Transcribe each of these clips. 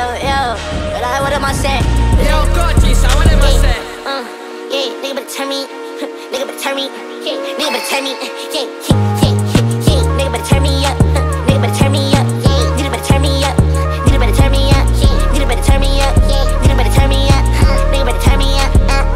yo. But I, what am I saying? Yo, cochise, what am I saying? Yeah, nigga better turn me. Nigga better turn me. Yeah, nigga better turn me. Yeah, nigga better turn me up. Nigga better turn me up. Nigga better turn me up. Nigga better turn me up. Nigga better turn me up. Nigga better turn me up. Nigga better turn me up.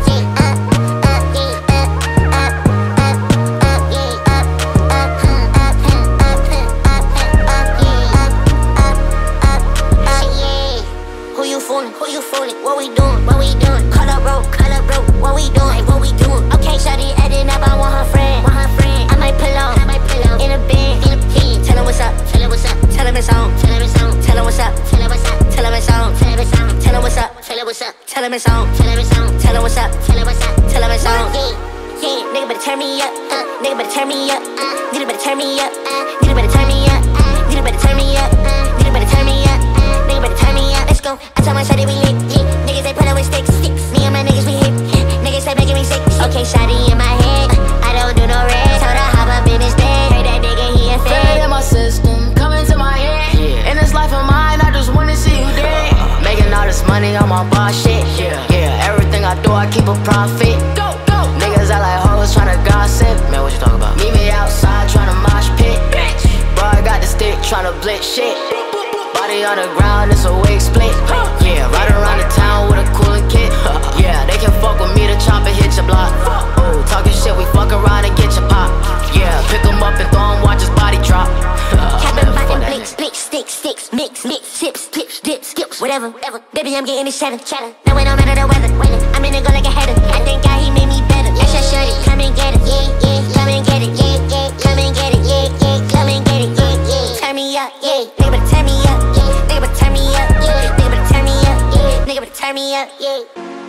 Who you fooling? What we doing? What we doing? Call up, bro. What we doing? What we doing? Okay, shawty, adding up. I want her friend. I might pull on. In a bed. Tell him what's up. Tell him it's on. Tell him what's up. Tell him it's on. Tell him what's up. Tell him it's on. Tell him what's up. Tell him it's on. Yeah, nigga better turn me up. Nigga better turn me up. Nigga better turn me up. Nigga better turn me up. Nigga better turn me up. Nigga better turn me up. Nigga better turn me up. Let's go. I tell my shawty we lit. Niggas they put up with sticks. Me and my niggas we hit. Niggas they making me sick. Okay, shawty in my head. I don't do no red. Told her hop up in his bed. Heard that nigga he a Feel fan. it in my system, coming to my head. In this life of mine, I just wanna see you dead. Making all this money on my boss shit. Everything I do, I keep a profit. Niggas act like hoes tryna gossip. Man, what you talking about? Meet me outside tryna mosh pit. Bro, I got the stick tryna blitz shit. Body on the ground, it's a wig split. Yeah, ride around the town with a cooler kit. Yeah, they can fuck with me, the chopper hit your block. Oh, talking shit, we fuck around and get your pop. Yeah, pick him up and throw him, watch his body drop. Cabin button, blinks, sticks, mix, chips, clips, dips, skips, whatever. Baby, I'm getting this cheddar. Now it don't matter the weather. I'm in it go like a header. I thank God he made me better. That's your shorty, come and get it. Yeah, come and get it. Yeah, come and get it. Yeah, come and get it. Yeah. Turn me up, yeah. Nigga better turn me up. Nigga better turn me up. Nigga better turn me up. Nigga better turn me up. Yeah.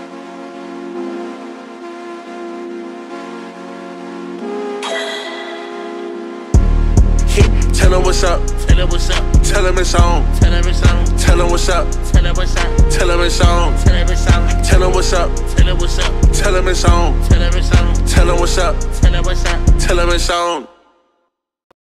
Tell him what's up. Tell him what's up. Tell him it's on. Tell him it's on. Tell him what's up. Tell him what's up. Tell him it's on. Tell him it's on. Tell him what's up. Tell him what's up. Tell him it's on. Tell him it's on. Tell him what's up. Tell him what's up. Tell him it's on.